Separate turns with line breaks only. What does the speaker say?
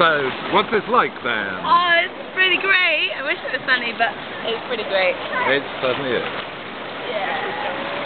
So, what's this like then?
Oh, it's pretty great. I wish it was sunny, but it's pretty great.
It certainly is.
Yeah.